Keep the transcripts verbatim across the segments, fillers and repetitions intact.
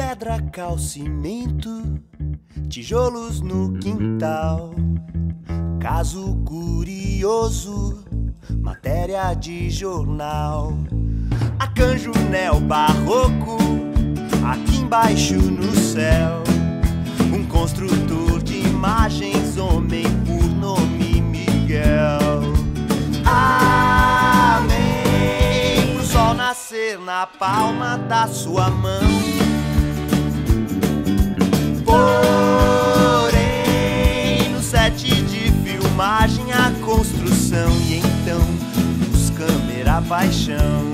pedra, cal, cimento, tijolos no quintal. Caso curioso, matéria de jornal. Arcanjo neobarroco, aqui embaixo no céu. Um construtor de imagens, homem por nome Miguel. Amém. Pro sol nascer na palma da sua mão. Porém, no set de filmagem, a construção. E então, os câmera paixão.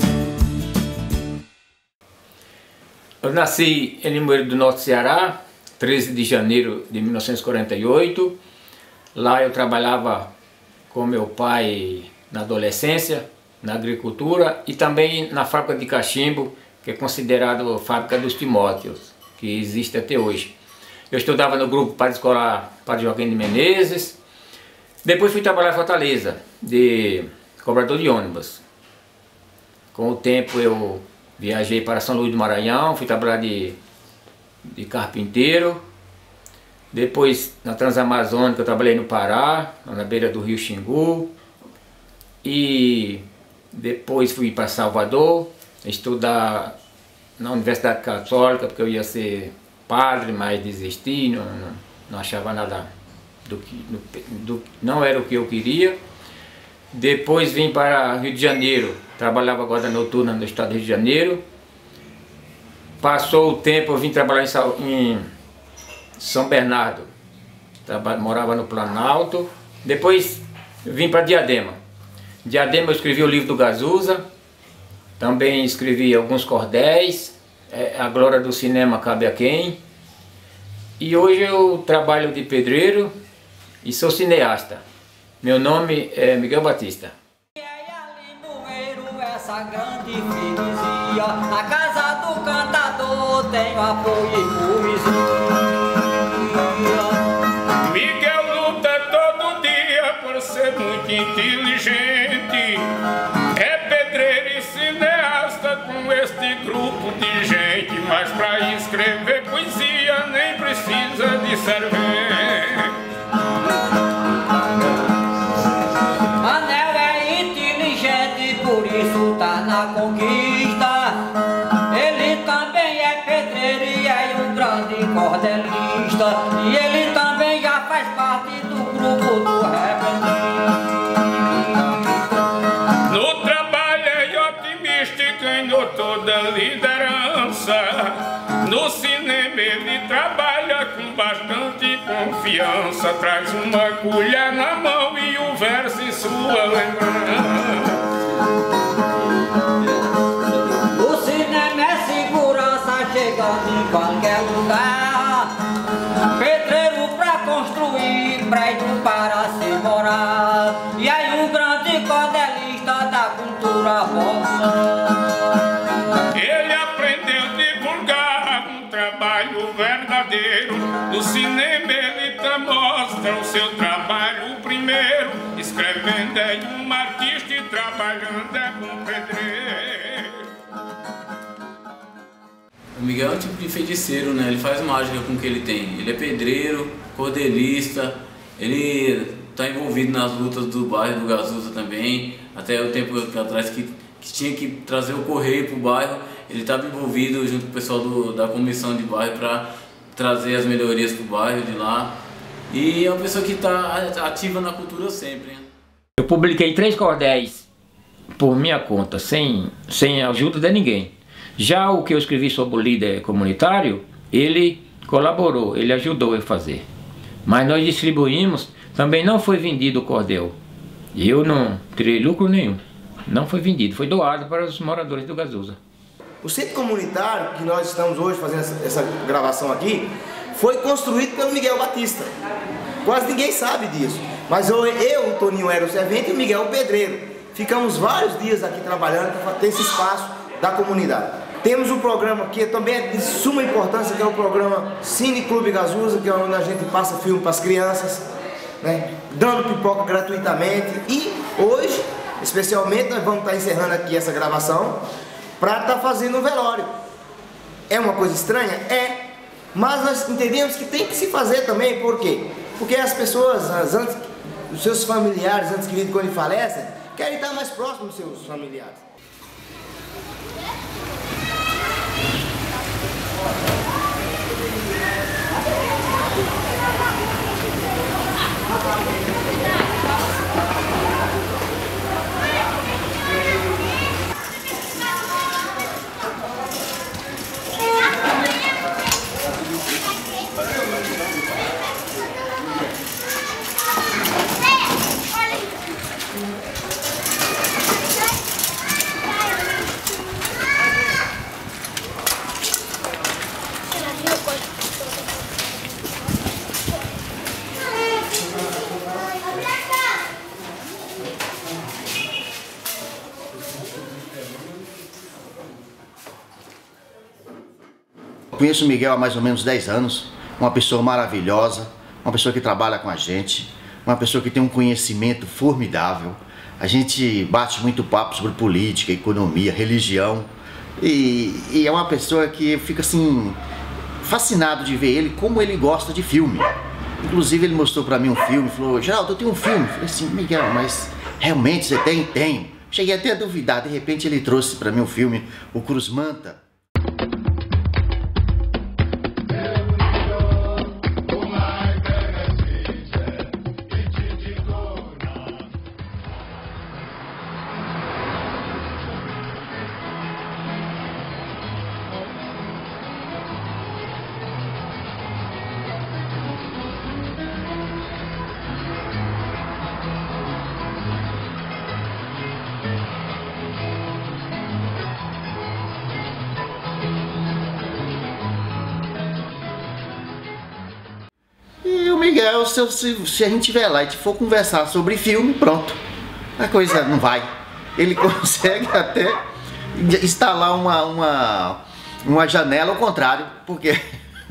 Eu nasci em Limoeiro do Norte, Ceará, treze de janeiro de mil novecentos e quarenta e oito. Lá eu trabalhava com meu pai na adolescência, na agricultura e também na fábrica de cachimbo, que é considerada a fábrica dos Timóteos, que existe até hoje. Eu estudava no grupo Padre Escolar Padre Joaquim de Menezes. Depois fui trabalhar em Fortaleza, de cobrador de ônibus. Com o tempo eu viajei para São Luís do Maranhão, fui trabalhar de, de carpinteiro. Depois na Transamazônica eu trabalhei no Pará, na beira do rio Xingu. E depois fui para Salvador, estudar na Universidade Católica, porque eu ia ser padre, mas desisti, não, não, não achava nada do que, do, do, não era o que eu queria. Depois vim para Rio de Janeiro, trabalhava guarda noturna no estado do Rio de Janeiro. Passou o tempo, eu vim trabalhar em, em São Bernardo, Traba, morava no Planalto. Depois vim para Diadema. Diadema eu escrevi o livro do Gazusa, também escrevi alguns cordéis, é, A Glória do Cinema Cabe a Quem. E hoje eu trabalho de pedreiro e sou cineasta. Meu nome é Miguel Batista. E aí ali no Eiro, essa grande freguesia, na casa do cantador tenho apoio e poesia. Miguel luta todo dia por ser muito inteligente. É pedreiro e cineasta com este grupo de gente. Mas pra escrever poesia nem precisa de cerveja. Tá na conquista. Ele também é pedreiro e é um grande cordelista. E ele também já faz parte do grupo do repentista. No trabalho é otimista e ganhou toda a liderança. No cinema ele trabalha com bastante confiança. Traz uma colher na mão e o verso em sua lembrança. Chegando em qualquer lugar, pedreiro pra construir, prédio para se morar. E aí um grande cordelista da cultura popular. Ele aprendeu a divulgar um trabalho verdadeiro. No cinema ele mostra o seu trabalho primeiro. Escrevendo é um artista e trabalhando é um pedreiro. O Miguel é um tipo de feiticeiro, né? Ele faz mágica com o que ele tem. Ele é pedreiro, cordelista, ele está envolvido nas lutas do bairro do Gazusa também. Até o tempo atrás que, que tinha que trazer o correio para o bairro, ele estava envolvido junto com o pessoal do, da comissão de bairro para trazer as melhorias para o bairro de lá. E é uma pessoa que está ativa na cultura sempre, né? Eu publiquei três cordéis por minha conta, sem, sem ajuda de ninguém. Já o que eu escrevi sobre o líder comunitário, ele colaborou, ele ajudou a fazer. Mas nós distribuímos, também não foi vendido o cordel. Eu não tirei lucro nenhum. Não foi vendido, foi doado para os moradores do Gazusa. O centro comunitário que nós estamos hoje fazendo essa, essa gravação aqui, foi construído pelo Miguel Batista. Quase ninguém sabe disso. Mas eu, eu o Toninho era o servente e o Miguel o pedreiro. Ficamos vários dias aqui trabalhando para ter esse espaço da comunidade. Temos um programa que também é de suma importância, que é o programa Cine Clube Gazusa, que é onde a gente passa filme para as crianças, né, dando pipoca gratuitamente. E hoje, especialmente, nós vamos estar encerrando aqui essa gravação para estar fazendo um velório. É uma coisa estranha? É. Mas nós entendemos que tem que se fazer também, por quê? Porque as pessoas, as, antes, os seus familiares, antes que quando falecem, querem estar mais próximos dos seus familiares. Conheço o Miguel há mais ou menos dez anos, uma pessoa maravilhosa, uma pessoa que trabalha com a gente, uma pessoa que tem um conhecimento formidável. A gente bate muito papo sobre política, economia, religião e, e é uma pessoa que fica assim, fascinado de ver ele, como ele gosta de filme. Inclusive ele mostrou pra mim um filme, falou: Geraldo, eu tenho um filme. Eu falei assim: Miguel, mas realmente você tem? Tenho. Cheguei até a duvidar, de repente ele trouxe pra mim um filme, o Cruz Manta. Miguel, se, se, se a gente estiver lá e for conversar sobre filme, pronto, a coisa não vai. Ele consegue até instalar uma, uma, uma janela ao contrário, porque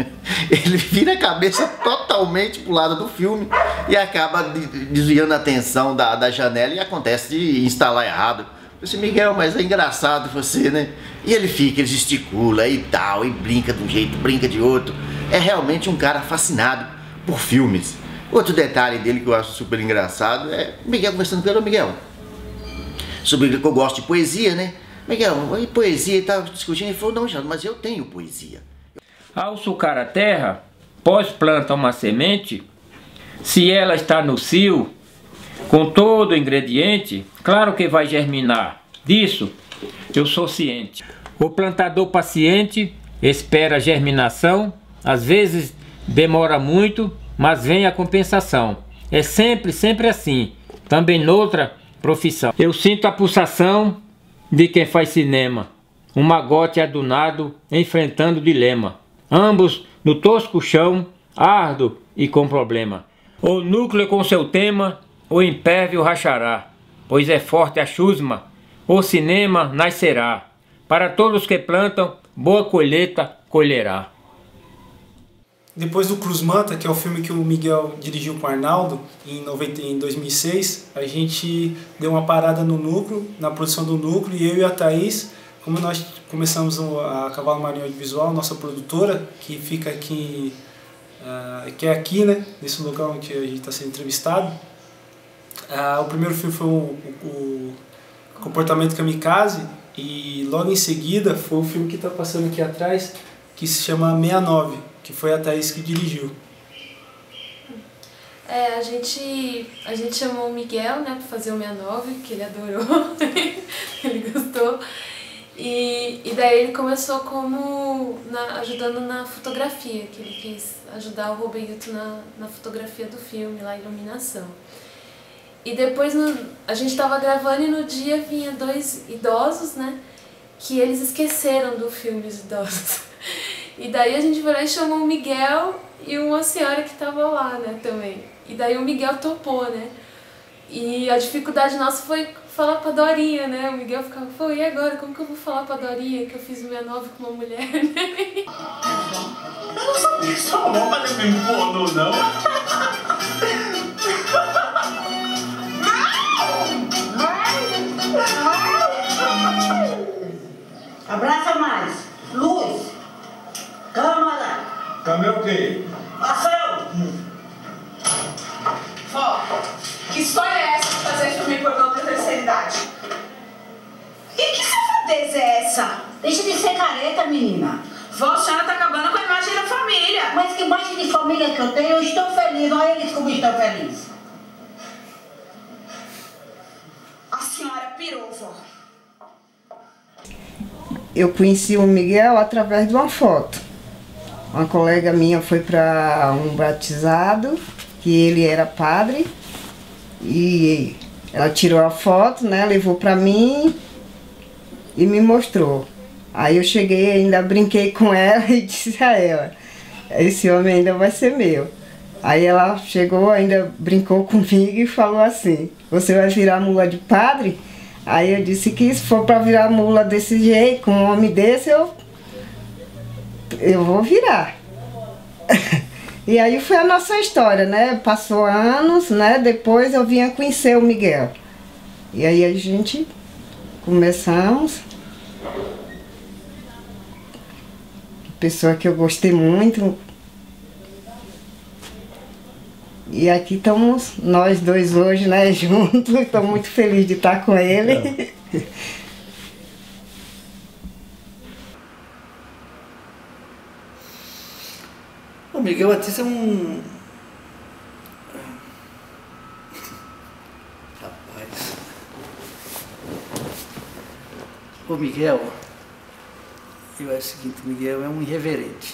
ele vira a cabeça totalmente pro lado do filme e acaba desviando a atenção da, da janela e acontece de instalar errado. Eu disse: Miguel, mas é engraçado você, né? E ele fica, ele gesticula e tal, e brinca de um jeito, brinca de outro. É realmente um cara fascinado por filmes. Outro detalhe dele que eu acho super engraçado é Miguel conversando com ele: Miguel, sobre que eu gosto de poesia, né? Miguel, e poesia, e tava discutindo, ele falou: não, Geraldo, mas eu tenho poesia. Ao sucar a terra, pós planta uma semente, se ela está no cio, com todo o ingrediente, claro que vai germinar. Disso eu sou ciente. O plantador paciente espera a germinação, às vezes demora muito, mas vem a compensação. É sempre, sempre assim, também noutra profissão. Eu sinto a pulsação de quem faz cinema, um magote adunado enfrentando dilema, ambos no tosco chão, árduo e com problema. O núcleo com seu tema, o impérvio rachará, pois é forte a chusma, o cinema nascerá. Para todos que plantam, boa colheita colherá. Depois do Cruz Manta, que é o filme que o Miguel dirigiu com o Arnaldo em, noventa, em dois mil e seis, a gente deu uma parada no núcleo, na produção do núcleo, e eu e a Thaís, como nós começamos a Cavalo Marinho Audiovisual, nossa produtora, que fica aqui, uh, que é aqui, né, nesse lugar onde a gente está sendo entrevistado. Uh, o primeiro filme foi o, o, o Comportamento Kamikaze, e logo em seguida foi o filme que está passando aqui atrás, que se chama sessenta e nove, que foi a Thaís que dirigiu. É, a gente, a gente chamou o Miguel, né, para fazer o sessenta e nove, que ele adorou, ele gostou. E, e daí ele começou como na, ajudando na fotografia, que ele quis ajudar o Roberto na, na fotografia do filme, lá, iluminação. E depois no, a gente estava gravando e no dia vinha dois idosos, né, que eles esqueceram do filme, os idosos. E daí a gente foi lá e chamou o Miguel e uma senhora que estava lá, né, também. E daí o Miguel topou, né. E a dificuldade nossa foi falar pra Dorinha, né. O Miguel ficava: pô, e agora? Como que eu vou falar pra Dorinha que eu fiz o sessenta e nove com uma mulher, né? Eu não sabia que sua mão fazer filme pornô, não. Abraça mais. Luz. Câmbio o quê? Ação! Hum. Vó, que história é essa de fazer filme pornô pra terceira idade? E que safadeza é essa? Deixa de ser careta, menina. Vó, a senhora tá acabando com a imagem da família. Mas que imagem de família que eu tenho, eu estou feliz. Olha eles como estão felizes. A senhora pirou, vó. Eu conheci o Miguel através de uma foto. Uma colega minha foi para um batizado, que ele era padre, e ela tirou a foto, né, levou para mim e me mostrou. Aí eu cheguei, ainda brinquei com ela e disse a ela, esse homem ainda vai ser meu. Aí ela chegou, ainda brincou comigo e falou assim, você vai virar mula de padre? Aí eu disse que se for para virar mula desse jeito, com um homem desse, eu, eu vou virar. E aí foi a nossa história, né? Passou anos, né? Depois eu vinha conhecer o Miguel. E aí a gente começamos. Pessoa que eu gostei muito. E aqui estamos nós dois hoje, né, juntos. Estou muito feliz de estar com ele. É. O Miguel Batista é um... Rapaz... O Miguel... Eu acho o seguinte, o Miguel é um irreverente.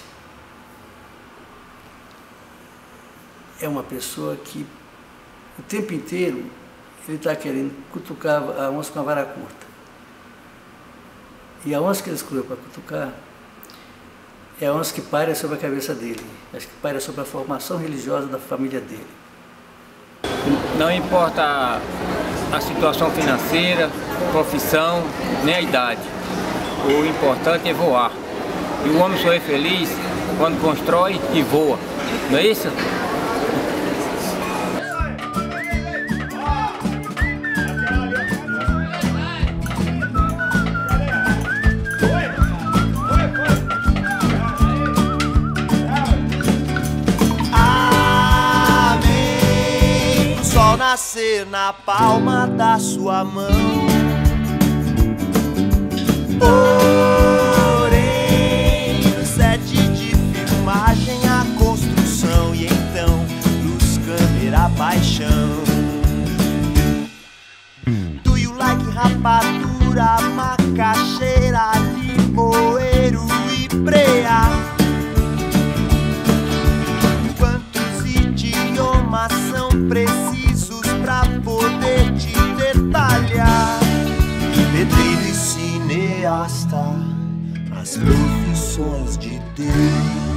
É uma pessoa que o tempo inteiro ele está querendo cutucar a onça com a vara curta. E a onça que ele escolheu para cutucar é a onça que paira sobre a cabeça dele, acho que paira sobre a formação religiosa da família dele. Não importa a, a situação financeira, profissão, nem a idade. O importante é voar. E o homem só é feliz quando constrói e voa. Não é isso? Amém. O sol nascer na palma da sua mão. Porém, no set de filmagem a construção e então luz, câmera, paixão. Do you like rapadura, macaxeira, limoeiro e preá? Quantos idiomas são precisos pra poder te detalhar? Pedreiro e cineasta, as profissões de Deus.